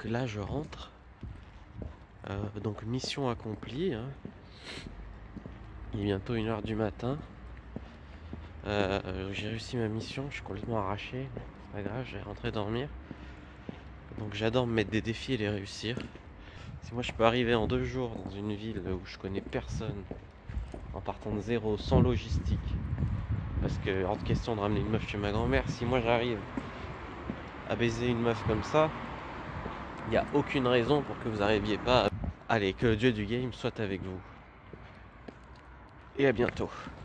là je rentre. Donc mission accomplie, hein. Il est bientôt 1h du matin. J'ai réussi ma mission, je suis complètement arraché. C'est pas grave, je vais rentrer dormir. Donc j'adore me mettre des défis et les réussir. Si moi je peux arriver en 2 jours dans une ville où je connais personne, en partant de zéro, sans logistique, parce que hors de question de ramener une meuf chez ma grand-mère, si moi j'arrive à baiser une meuf comme ça, il n'y a aucune raison pour que vous n'arriviez pas. Allez, que le dieu du game soit avec vous. Et à bientôt.